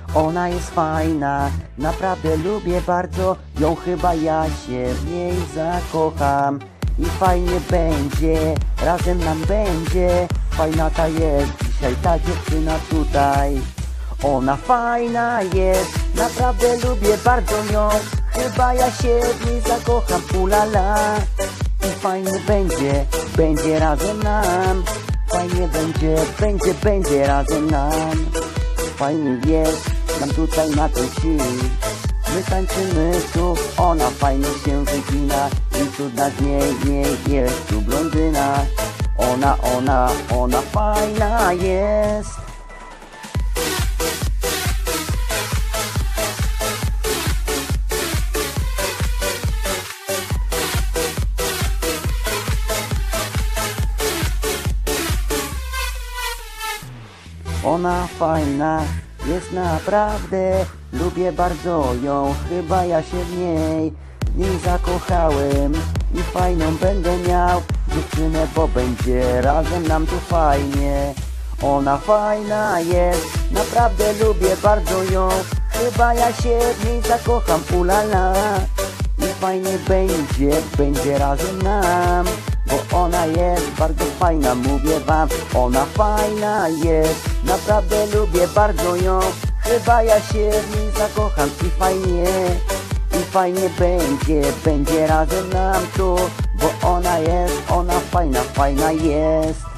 Ona jest fajna, naprawdę lubię bardzo ją, chyba ja się w niej zakocham. I fajnie będzie, razem nam będzie. Fajna ta jest dzisiaj ta dziewczyna tutaj. Ona fajna jest, naprawdę lubię bardzo ją, chyba ja się w niej zakocham, ulala. I fajnie będzie, będzie razem nam. Fajnie będzie razem nam. Fajnie jest nam tutaj na tej wsi. My tańczymy tu, ona fajnie się wygina. I cudna z niej jest tu blondyna. Ona fajna jest. Ona fajna jest naprawdę, lubię bardzo ją, chyba ja się w niej zakochałem. I fajną będę miał dziewczynę, bo będzie razem nam tu fajnie. Ona fajna jest, naprawdę lubię bardzo ją, chyba ja się w niej zakocham, ulala. I fajnie będzie razem nam, bo ona jest bardzo fajna, mówię wam. Ona fajna jest, naprawdę lubię bardzo ją, chyba ja się w niej zakocham. I fajnie będzie razem nam tu, bo ona fajna jest.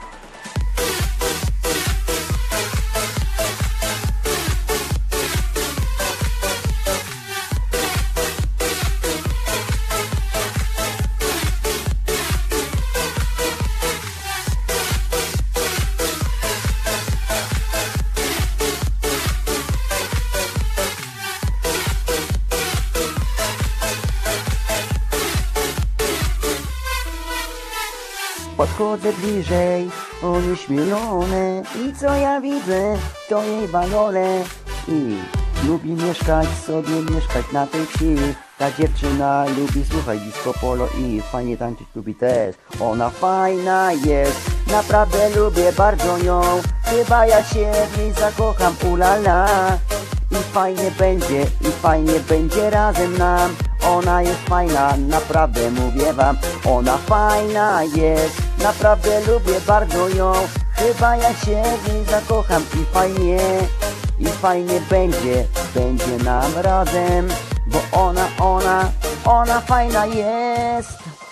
Podchodzę bliżej, onieśmielone. I co ja widzę, to jej balole. I lubi mieszkać na tej wsi. Ta dziewczyna lubi słuchać disco polo i fajnie tańczyć lubi też. Ona fajna jest, naprawdę lubię bardzo ją, chyba ja się w niej zakocham, ulala. I fajnie będzie razem nam. Ona jest fajna, naprawdę mówię wam. Ona fajna jest, naprawdę lubię bardzo ją, chyba ja się w niej zakocham. I fajnie będzie nam razem, bo ona fajna jest.